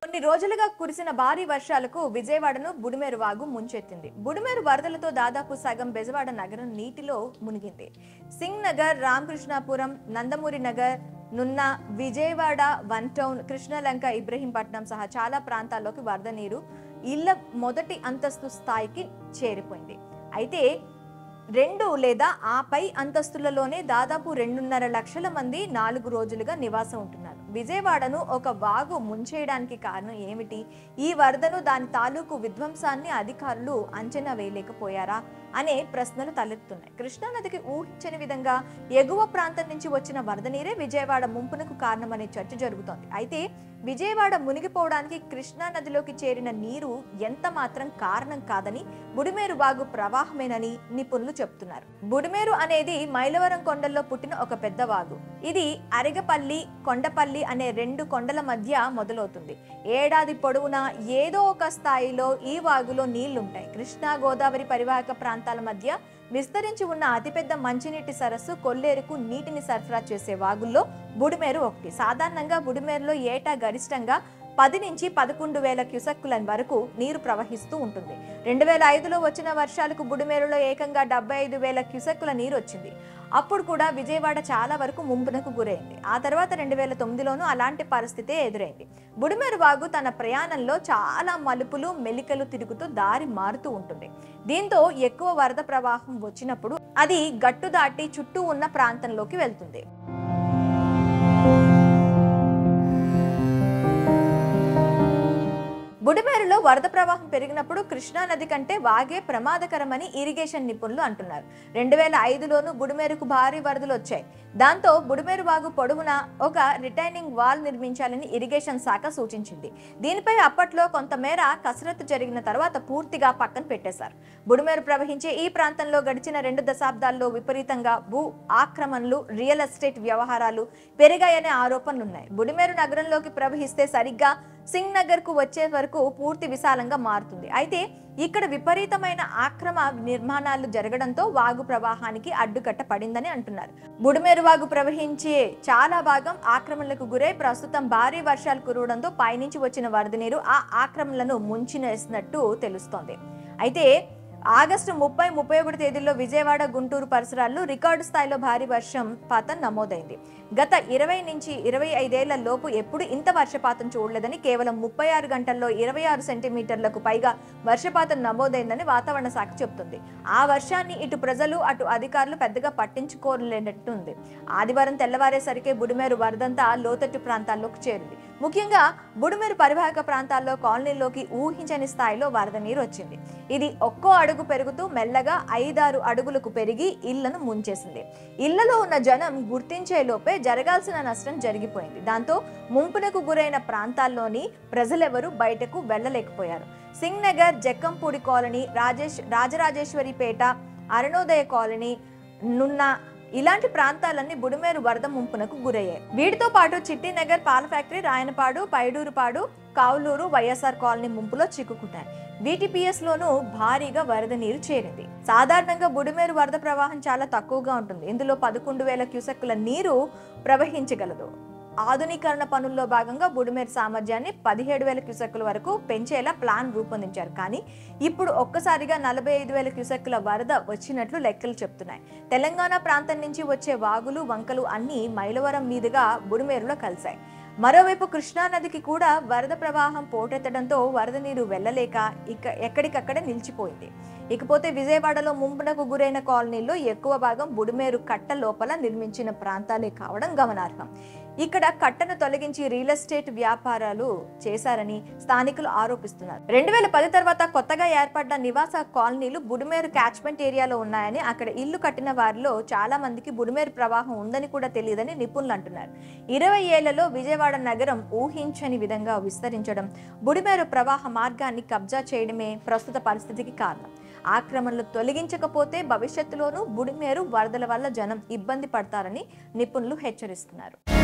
కొన్ని రోజులుగా కురిసిన భారీ వర్షాలకు విజయవాడను బుడిమేరు వాగు ముంచెత్తింది. బుడిమేరు వరదలతో దాదాపు సగం బెజవాడ నగరం నీటిలో మునిగింది. సింగ్ నగర్, రామకృష్ణాపురం, నందమూరి నగర్, నున్న, విజయవాడ, వన్ టౌన్, కృష్ణలంక, ఇబ్రహీంపట్నం సహా చాలా ప్రాంతాల్లోకి వరద నీరు ఇళ్ల మొదటి అంతస్తు స్థాయికి చేరిపోయింది. అయితే 2 లేదా ఆ పై అంతస్తులలోనే దాదాపు 2.5 లక్షల మంది 4 రోజులుగా నివాసం ఉంటున్నారు. విజయవాడను ఒక వాగు ముంచేయడానికి కారణం ఏమిటి? ఈ వరదను, దాని తాలూకు విధ్వంసాన్ని అధికారులు అంచనా వేయలేకపోయారా అనే ప్రశ్నలు తలెత్తుతున్నాయి. కృష్ణానదికి ఊహించని విధంగా ఎగువ ప్రాంతం నుంచి వచ్చిన వరద నీరే విజయవాడ ముంపునకు కారణమనే చర్చ జరుగుతోంది. అయితే విజయవాడ మునిగిపోవడానికి కృష్ణానదిలోకి చేరిన నీరు ఎంత మాత్రం కారణం కాదని, బుడిమేరు వాగు ప్రవాహమేనని నిపుణులు చెప్తున్నారు. బుడిమేరు అనేది మైలవరం కొండల్లో పుట్టిన ఒక పెద్ద వాగు. ఇది అరిగపల్లి, కొండపల్లి అనే 2 కొండల మధ్య మొదలవుతుంది. ఏడాది పొడవునా ఏదో ఒక స్థాయిలో ఈ వాగులో నీళ్లుంటాయి. కృష్ణా గోదావరి పరివాహక ప్రాంతాల మధ్య విస్తరించి ఉన్న అతిపెద్ద మంచినీటి సరస్సు కొల్లేరుకు నీటిని సరఫరా చేసే వాగుల్లో బుడిమేరు ఒకటి. సాధారణంగా బుడిమేరులో ఏటా గరిష్టంగా 10 నుంచి 11,000 క్యూసెక్కుల వరకు నీరు ప్రవహిస్తూ ఉంటుంది. 2005లో వచ్చిన వర్షాలకు బుడిమేరులో ఏకంగా 75,000 క్యూసెక్కుల నీరు వచ్చింది. అప్పుడు కూడా విజయవాడ చాలా వరకు ముంపునకు గురైంది. ఆ తర్వాత 2009లోనూ అలాంటి పరిస్థితే ఎదురైంది. బుడిమేరు వాగు తన ప్రయాణంలో చాలా మలుపులు, మెలికలు తిరుగుతూ దారి మారుతూ ఉంటుంది. దీంతో ఎక్కువ వరద ప్రవాహం వచ్చినప్పుడు అది గట్టు దాటి చుట్టూ ఉన్న ప్రాంతంలోకి వెళ్తుంది. బుడిమేరులో వరద ప్రవాహం పెరిగినప్పుడు కృష్ణానది కంటే వాగే ప్రమాదకరమని ఇరిగేషన్ నిపుణులు అంటున్నారు. 2005లోనూ బుడిమేరుకు భారీ వరదలు వచ్చాయి. దాంతో బుడిమేరు వాగు పొడవునా ఒక రిటైనింగ్ వాల్ నిర్మించాలని ఇరిగేషన్ శాఖ సూచించింది. దీనిపై అప్పట్లో కొంతమేర కసరత్తు జరిగిన తర్వాత పూర్తిగా పక్కన పెట్టేశారు. బుడిమేరు ప్రవహించే ఈ ప్రాంతంలో గడిచిన 2 దశాబ్దాల్లో విపరీతంగా భూ ఆక్రమణలు, రియల్ ఎస్టేట్ వ్యవహారాలు పెరిగాయనే ఆరోపణలున్నాయి. బుడిమేరు నగరంలోకి ప్రవహిస్తే సరిగ్గా సింగ్ నగర్ కు వచ్చే వరకు పూర్తి విశాలంగా మారుతుంది. అయితే ఇక్కడ విపరీతమైన ఆక్రమ నిర్మాణాలు జరగడంతో వాగు ప్రవాహానికి అడ్డుకట్ట పడిందని అంటున్నారు. బుడిమేరు వాగు ప్రవహించే చాలా భాగం ఆక్రమణలకు గురై ప్రస్తుతం భారీ వర్షాలు కురవడంతో పైనుంచి వచ్చిన వరద నీరు ఆ ఆక్రమణలను ముంచినేసినట్టు తెలుస్తోంది. అయితే ఆగస్టు 30, 31 తేదీల్లో విజయవాడ, గుంటూరు పరిసరాల్లో రికార్డు స్థాయిలో భారీ వర్షపాతం నమోదైంది. గత 20 నుంచి 25 ఏళ్ల లోపు ఎప్పుడు ఇంత వర్షపాతం చూడలేదని, కేవలం 36 గంటల్లో 26 సెంటీమీటర్లకు పైగా వర్షపాతం నమోదైందని వాతావరణ శాఖ చెబుతుంది. ఆ వర్షాన్ని ఇటు ప్రజలు, అటు అధికారులు పెద్దగా పట్టించుకోలేనట్టుంది. ఆదివారం తెల్లవారేసరికి బుడిమేరు వరదంతా లోతట్టు ప్రాంతాల్లోకి చేరింది. ముఖ్యంగా బుడిమేరు పరివాహక ప్రాంతాల్లో కాలనీల్లోకి ఊహించని స్థాయిలో వరద నీరు వచ్చింది. ఇది ఒక్కో అడుగు పెరుగుతూ మెల్లగా 5-6 అడుగులకు పెరిగి ఇళ్లను ముంచేసింది. ఇళ్లలో ఉన్న జనం గుర్తించే లోపే జరగాల్సిన నష్టం జరిగిపోయింది. దాంతో ముంపునకు గురైన ప్రాంతాల్లోని ప్రజలెవరూ బయటకు వెళ్లలేకపోయారు. సింగ్ నగర్, జక్కంపూడి కాలనీ, రాజరాజేశ్వరిపేట, అరుణోదయ కాలనీ, నున్న ఇలాంటి ప్రాంతాలన్నీ బుడిమేరు వరద ముంపునకు గురయ్యాయి. వీటితో పాటు చిట్టినగర్, పాల factory, Rayanapadu, Paidurupadu, Kavuluru, YSR colony ముంపులో చిక్కుకున్నాయి. VTPS లోనూ భారీగా వరద నీరు చేరింది. సాధారణంగా బుడిమేరు వరద ప్రవాహం చాలా తక్కువగా ఉంటుంది. ఇందులో 11,000 క్యూసెక్కుల నీరు ప్రవహించగలదు. ఆధునీకరణ పనుల్లో భాగంగా బుడిమేరు సామర్థ్యాన్ని 17,000 క్యూసెక్కుల వరకు పెంచేలా ప్లాన్ రూపొందించారు. కానీ ఇప్పుడు ఒక్కసారిగా 45,000 క్యూసెక్కుల వరద వచ్చినట్లు లెక్కలు చెప్తున్నాయి. తెలంగాణ ప్రాంతం నుంచి వచ్చే వాగులు, వంకలు అన్నీ మైలవరం మీదుగా బుడిమేరులో కలిశాయి. మరోవైపు కృష్ణానదికి కూడా వరద ప్రవాహం పోటెత్తడంతో వరద నీరు వెళ్లలేక ఎక్కడికక్కడే నిలిచిపోయింది. ఇకపోతే విజయవాడలో ముంపునకు గురైన కాలనీల్లో ఎక్కువ భాగం బుడిమేరు కట్ట లోపల నిర్మించిన ప్రాంతాలే కావడం గమనార్హం. ఇక్కడ కట్టను తొలగించి రియల్ ఎస్టేట్ వ్యాపారాలు చేశారని స్థానికులు ఆరోపిస్తున్నారు. 2010 తర్వాత కొత్తగా ఏర్పడ్డ నివాస కాలనీలు బుడిమేరు క్యాచ్మెంట్ ఏరియాలో ఉన్నాయని, అక్కడ ఇల్లు కట్టిన వారిలో చాలా మందికి బుడిమేరు ప్రవాహం ఉందని కూడా తెలియదని నిపుణులు అంటున్నారు. 20 ఏళ్లలో విజయవాడ నగరం ఊహించని విధంగా విస్తరించడం, బుడిమేరు ప్రవాహ మార్గాన్ని కబ్జా చేయడమే ప్రస్తుత పరిస్థితికి కారణం. ఆక్రమణలు తొలగించకపోతే భవిష్యత్తులోనూ బుడిమేరు వరదల వల్ల జనం ఇబ్బంది పడతారని నిపుణులు హెచ్చరిస్తున్నారు.